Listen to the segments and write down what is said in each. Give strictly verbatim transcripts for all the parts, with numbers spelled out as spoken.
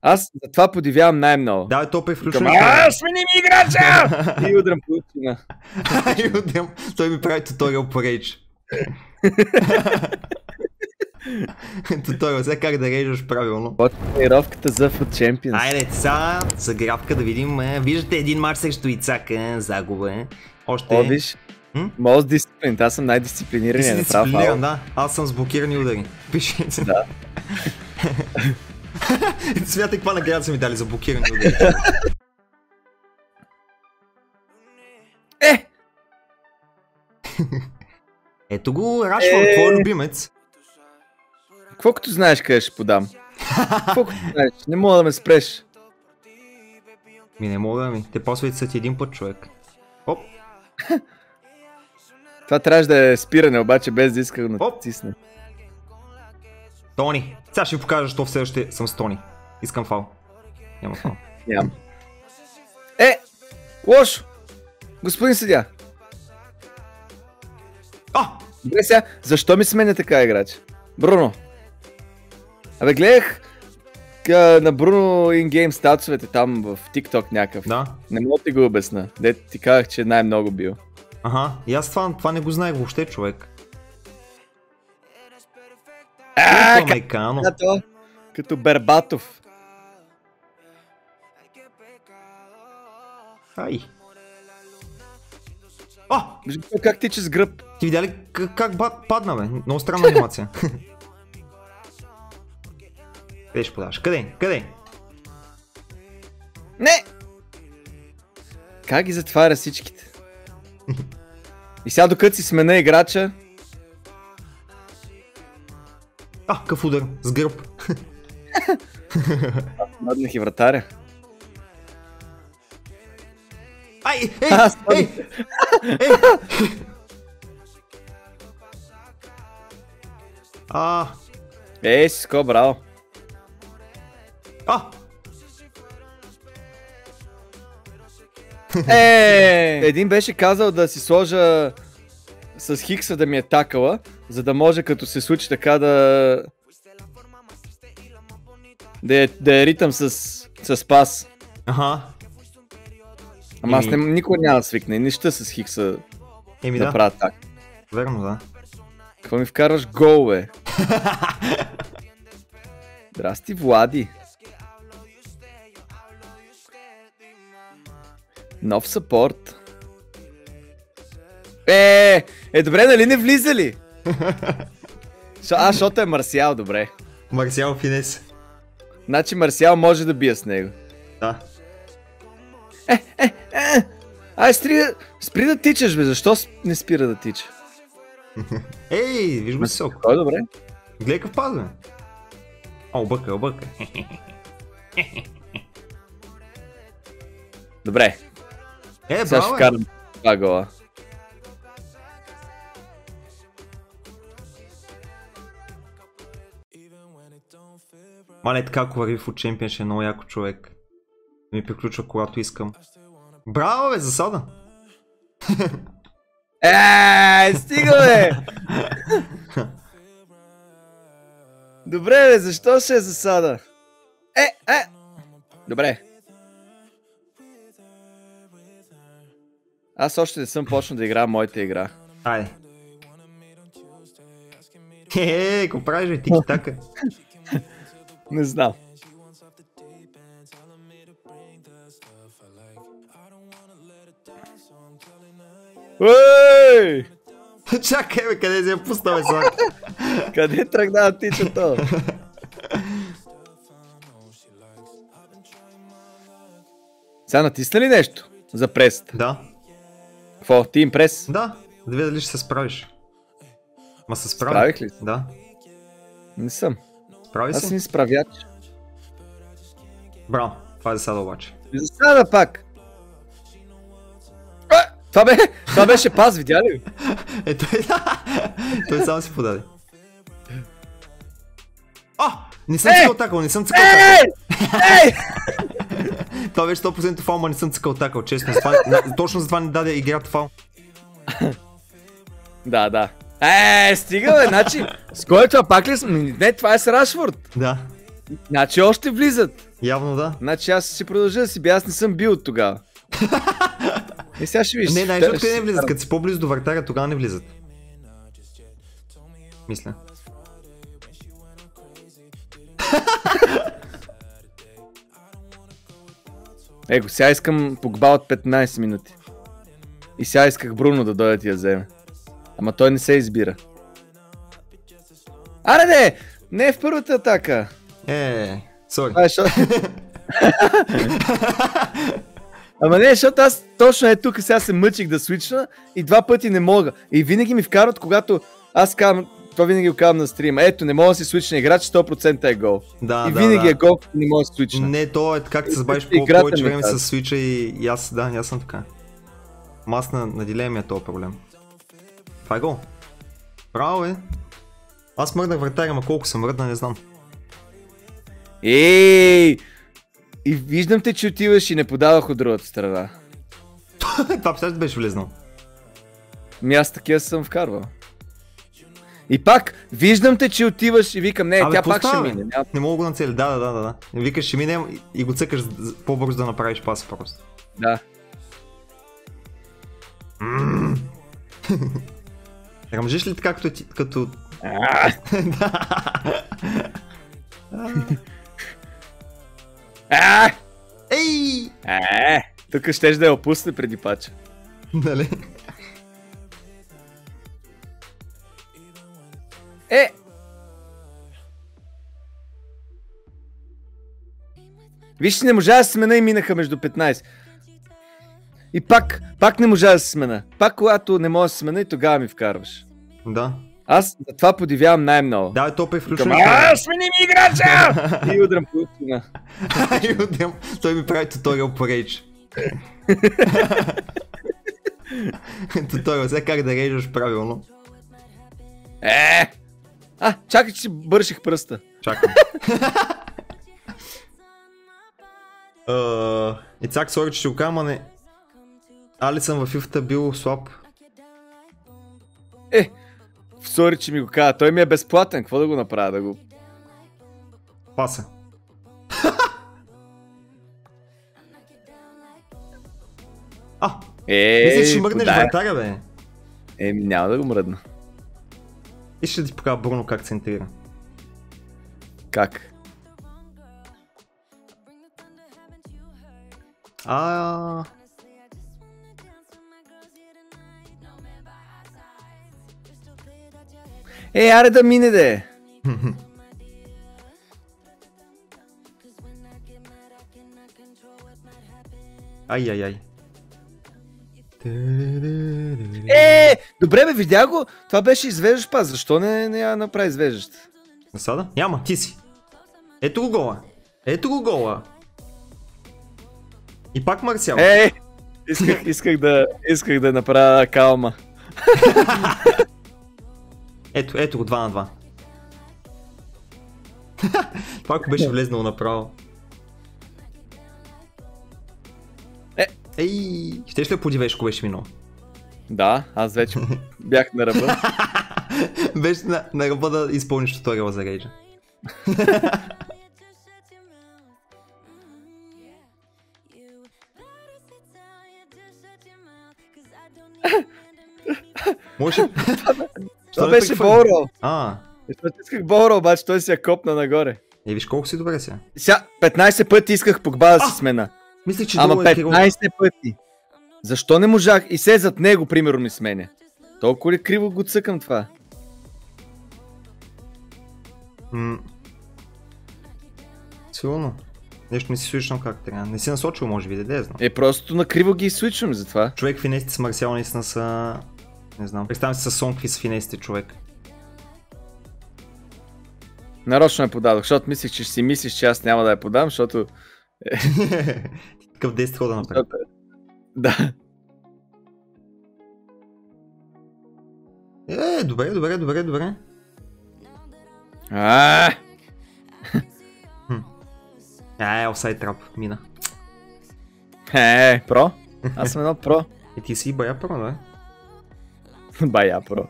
Аз за това подивявам най-много. Да, то превключва. Ааа, смени ми играча! И удрям по учина. И удрям. Той ми прави туториал по рейдж. Туториал, сега как да рейджаш правилно. От тренировката за Food Champions. Айде, сега загрявка да видим. Виждате един мач срещу Ицака, загуба. Още... О, виж. Most disciplined, аз съм най-дисциплинираният. Ти си дисциплиниран, да. Аз съм с блокирани удари. Пиши. Да. Смятай каква награда са ми дали за блокирани удари. Е! Ето го, Рашфорд, твой любимец. Какво като знаеш къде ще подам? Какво като знаеш? Не мога да ме спреш. Ми не мога, ми. Те пасовете са ти един път, човек. Оп. Това трябваше да е спиране, обаче без да иска да натисне. Тони. Сега ще ви покажа, защо все още съм с Тони. Искам фал. Няма фал. Нямам. Е! Лошо! Господин съдия. А! Добре сега, защо ми сменя така играч? Бруно. Абе гледах къ, на Бруно in-game статусовете там в TikTok някакъв. Да. Не мога да ти го обясна. Де ти казах, че най-много бил. Ага, и аз това, това не го знаех въобще, човек. Ааа, Мекано. като, като Бербатов. Ай. А! Виждам как тича с гръб. Ти видя ли как, как падна, бе? Много странна анимация. Къде ще подаваш? Къде? Къде? Не! Как ги затваря всичките? И сега докато си смена играча... А, къв удар, с гръб. Маднах и вратаря. Ай, ей, ей, ей. А. Ей, Сиско, браво. А. Е, един беше казал да си сложа с Хикса да ми е такала, за да може като се случи така да... Да е, да е ритъм с, с пас. Аха. Ама аз не, никога няма да свикне, нищо с Хикса Еми, да, да правя така. Верно, да. Какво ми вкарваш гол, бе? Здрасти, Влади. Нов съпорт. Е, е, добре, нали не влиза ли? А, защото е Марсиал, добре. Марсиал Финес. Значи Марсиал може да бие с него. Да. Е, е, е! Ай, спри, спри да тичаш, бе, защо не спира да тича? Ей, виж го сок. Кой, добре? Гледай къв паз, бе. О, обърка, обърка. Добре. Е, сега ще вкарам два гола. Мале, така ако върви в Food Champions ще е много яко, човек. Ми приключва когато искам. Браво, бе, засада! Еее, стига, бе! Добре, бе, защо ще е засада? Е, е! Добре. Аз още не съм почнал да играя моята игра. Айде. Е, какво правиш, бе, тики-така? Не знам. Ей! Чакай, бе, къде си я пусна, бе, сега? Къде тръгна да тича то? Сега натисна ли нещо за пресата? Да. Какво? Ти им прес? Да, да видя дали ще се справиш. Ма се справи. Справих ли? Да. Не съм. Справи Аз се? си не справяч. Браво, това е засада обаче. Засада пак! А, това, бе, това беше пас, видя ли? Е, той, той само си подаде. А! Не съм цикал такъл, не съм цикал такъл. Ей! Това беше сто процента фал, ма не съм цикал такъл, честно. Точно за това не даде играта фал. Да, да. Е, стига, бе, значи, с кой това пак ли сме? Не, това е с Рашфорд. Да. Значи още влизат. Явно да. Значи аз ще продължа да си бия, аз не съм бил от тогава. И сега ще виж. Не, най-защото те не влизат, като си по-близо до вратаря, тогава не влизат. Мисля. Его, сега искам Погба от петнайсет минути. И сега исках Бруно да дойде и я вземе. Ама той не се избира. Аре де! Не е в първата атака. Е, сори. А, шо... Ама не, защото аз точно е тук сега се мъчих да свична и два пъти не мога. И винаги ми вкарват, когато аз казвам, това винаги го казвам на стрима. Ето, не мога да си свична играч, сто процента е гол. Да, и да, винаги да. е гол, не мога да се свична. Не, то е как се забавиш по Играта повече ми време казва. с свича и, и аз, да, аз съм така. Ама аз на, наделя ми е този проблем. Това е гол. Браво е. Аз мръднах вратаря, ама колко съм мръдна, не знам. Ей! И виждам те, че отиваш и не подавах от другата страна. Това представя беше влезнал. Ми аз такива съм вкарвал. И пак, виждам те, че отиваш и викам, не, Абе, тя какво пак ще става, бе? мине. Няма... Не мога го нацеля, да, да, да, да, да. Викаш ще минем и- и го цъкаш з- по-бързо да направиш паса просто. Да. Ръмжиш ли така като... ти- като... А! Ей! А! Тук щеш да я опусне преди пача. Нали? Е! Виж, не можа да се смена и минаха между петнайсет. И пак, пак не можа да се смена. Пак когато не мога да се смена и тогава ми вкарваш. Да. Аз за това подивявам най-много. Да, бе, то Към, превключване. а, смени ми играча! И удрям по устина. И отдем, той ми прави туториал по рейдж. Туториал, сега как да рейджаш правилно. Е! А, чакай, че си бърших пръста. Чакам. Uh, и цак, сори, че ще го кажа, ама не... Алисън във фифата бил слаб. Е! Сори, че ми го каза. Той ми е безплатен. Какво да го направя? Да го... Паса. А! Е, Мисля, че ще мръднеш подай. вратаря, бе. Е, няма да го мръдна. И ще ти покажа Бруно как центрира. Как? А. Е, аре да мине де! Ай, ай, ай. Е, добре бе, видя го. Това беше извеждащ пас. Защо не, не я направи извеждащ? Насада? Няма, ти си. Ето го гола. Ето го гола. И пак Марсиал. Е, исках, исках да, исках да направя калма. Ето, ето го два на два. Това ако беше влезнало направо. Е. Ей, щеш ли да подивеш, ако беше минало? Да, аз вече бях на ръба. Беше на, на ръба да изпълниш туториала за рейджа. Може. Това беше Боро. А, Защото исках Боро, обаче той си я копна нагоре. е, виж колко си добре сега. Сега, петнайсет пъти исках Погба да се смена. Мислих, че Ама долу е Кирил. петнайсет пъти. Защо не можах? И се зад него, примерно, ми сменя. Толкова ли криво го цъкам това? М. Сигурно. Нещо не си свичнал как трябва. Не си насочил, може би, да я знам. Е, просто на криво ги свичвам затова. Човек финесите с Марсиал наистина са... Не знам. Представям си с Сон какви са финесите, човек. Нарочно я подадох, защото мислих, че ще си мислиш, че аз няма да я подам, защото... Такъв десет хода напред. Да. Е, добре, добре, добре, добре. А, Е, офсайд трап, мина. Е, про? Аз съм едно про. И ти си бая про, да? Бая про.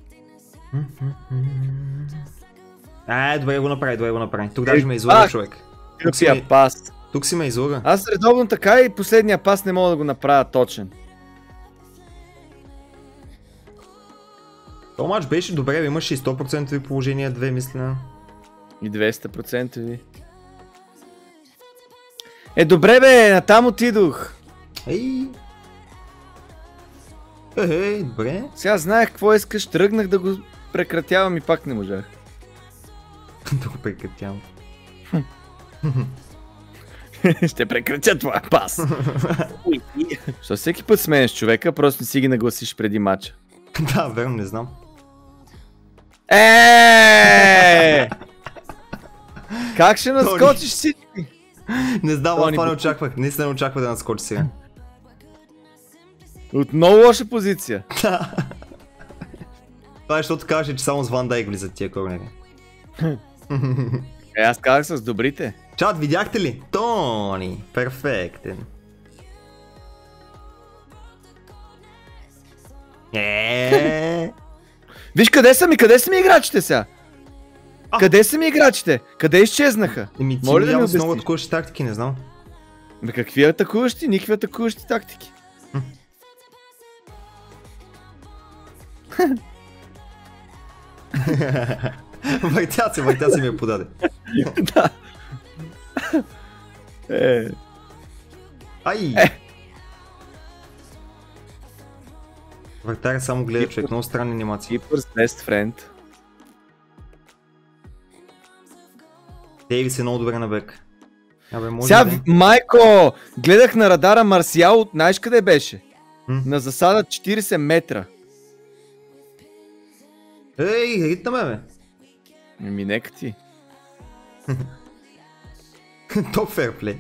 Е, добре го направи, добре го направи. Тук даже ме излъга пак. човек. Тъпия ме- пас. Тук си ме излага. Аз редовно така и последния пас не мога да го направя точен. То матч беше добре, имаше и сто процента положение две, мисля. И двеста процента ви. Е, добре бе, натам отидох. Ей! Ей, добре. Сега знаех какво искаш, тръгнах да го прекратявам и пак не можах. Да го прекратявам. Ще прекратя това пас. Що всеки път сменеш човека, просто не си ги нагласиш преди матча. Да, верно, не знам. Еее! Как ще наскочиш всички? Не знам, аз Тони, това не бу- очаквах. Наистина не очаквах да наскочи сега. От много лоша позиция. Това е, защото казваше, че само с Ван Дайк влизат тия корнери. Е, аз казах с добрите. Чат, видяхте ли? Тони, перфектен. Еее. Виж къде са ми, къде са ми играчите сега? А. Къде са ми играчите? Къде изчезнаха? Еми, ти Моля да ми явно с много обясниш. атакуващи тактики, не знам. Бе, какви атакуващи? Никакви атакуващи тактики. Въртя се, въртя се ми я подаде. Да. Е, Ай! Е. Вратаря само гледа човек, много странни анимации. Keeper's best friend. Дейвис е много добре на бек. Абе, може Сега, да е. майко, гледах на радара Марсиал, знаеш къде беше? М? На засада четирийсет метра. Ей, ритна ме, бе. Еми, нека ти. Топ ферплей.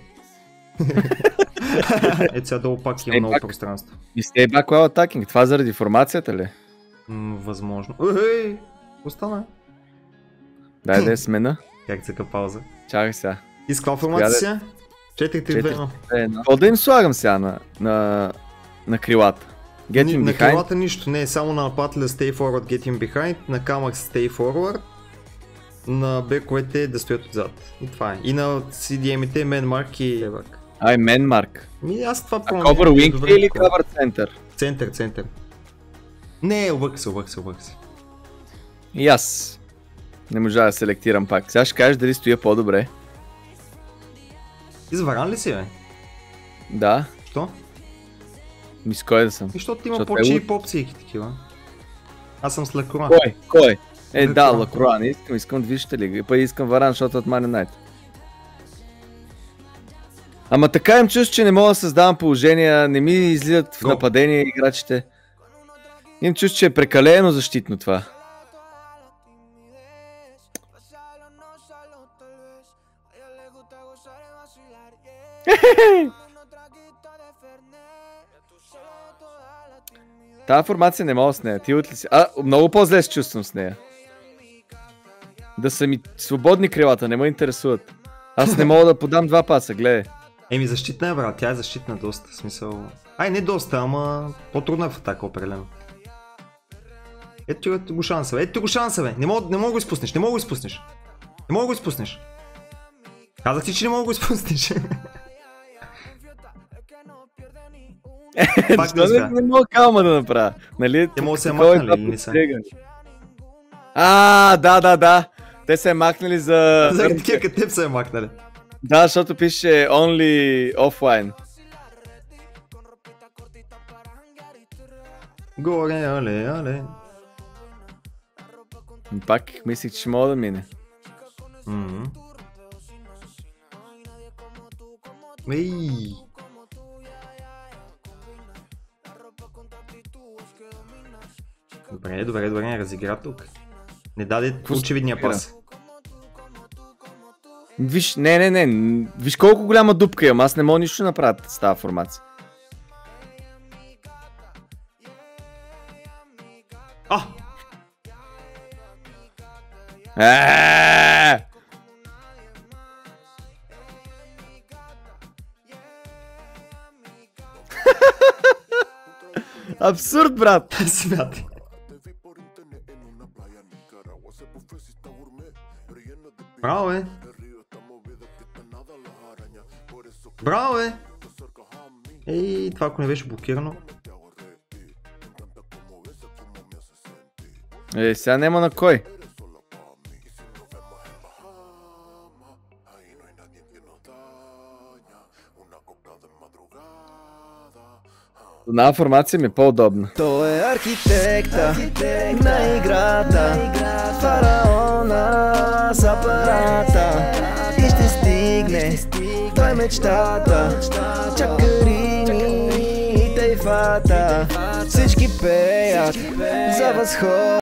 Ето сега долу пак има Е, много пак. пространство. И stay back while attacking. Това заради формацията ли? М, възможно. Ей, остана. Дай да я смена. Как цъка пауза. Чакай сега. И с каква формация сега? четири три две едно. Какво да им слагам сега на, на, на крилата? Get Ни- him На behind? крилата нищо, не, само на нападателя stay forward, get him behind, на камък stay forward, на бековете да стоят отзад. И това е. И на си ди ем-ите man mark и левак. Ай, мен марк. Ми аз това А cover wing добре, или такова. cover center? Център, център. Не, обърка се, обърка се, обърка се. И аз. Не можа да селектирам пак. Сега ще кажеш дали стоя по-добре. Ти с Варан ли си, бе? Да. Що? Ми с кой да съм? И защото има Защото е по-чи луд. и попсийки такива. Аз съм с Лекура. Кой? Кой? Е, Лакроа. да, Лакроа. Не искам, искам Движеща лига. Па искам Варан, защото от Man United. Ама така им чувствам, че не мога да създавам положения, не ми излизат в Го. нападение играчите. Им чувствам, че е прекалено защитно това. Тая формация не мога с нея. Ти от ли си? А, много по-зле се чувствам с нея. Да са ми свободни крилата, не ме интересуват. Аз не мога да подам два паса, гледай. Еми защитна е, брат, тя е защитна доста, в смисъл... Ай, не доста, ама по-трудна е в атака, определено. Ето ти го шанса, бе, ето ти го шанса, бе, не мога, не мога да го изпуснеш, не мога да го изпуснеш. Не мога да го изпуснеш. Казах ти, че не мога да го изпуснеш. Пак не Защо не, успя. не мога калма да направя? Нали? Те могат да се такова е махнали, това или не са? подстригане. А, да, да, да. Те се е махнали за... Заради такива като теб са я махнали. Да, защото пише only offline. Горе, але, але. И пак мислих, че ще мога да мине. Мгм. Ей. Добре, добре, добре, разигра тук. Не даде Какво очевидния се игра? пас. Виж, не, не, не. Виж колко голяма дупка имам. Аз не мога нищо да направя с тази формация. А! Еее! Абсурд, брат! Смятай. Браво, бе. Браво, бе! Ей, това ако не беше блокирано. Е, сега няма на кой. Една формация ми е по-удобна. Той е архитекта, архитекта на играта, фараона с апарата. И ще стигне той мечтата, чакарини и тайфата. Всички пеят за възход.